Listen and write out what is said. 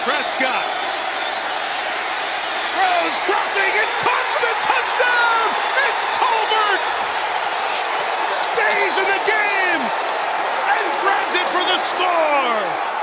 Prescott throws, crossing, it's caught for the touchdown! It's Tolbert! Stays in the game and grabs it for the score!